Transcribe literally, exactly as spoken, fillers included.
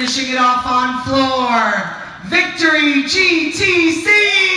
finishing it off on floor, Victory G T C!